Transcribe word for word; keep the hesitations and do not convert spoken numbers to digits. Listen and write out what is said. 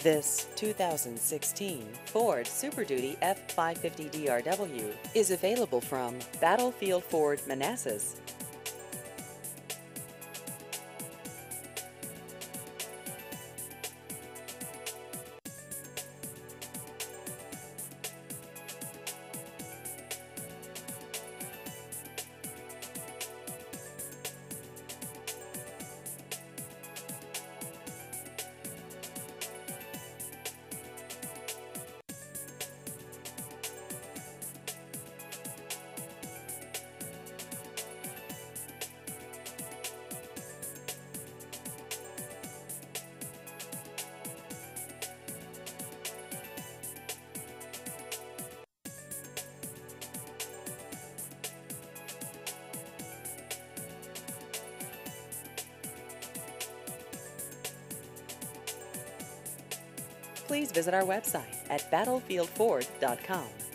This two thousand sixteen Ford Super Duty F five fifty D R W is available from Battlefield Ford Manassas. Please visit our website at battlefield ford dot com.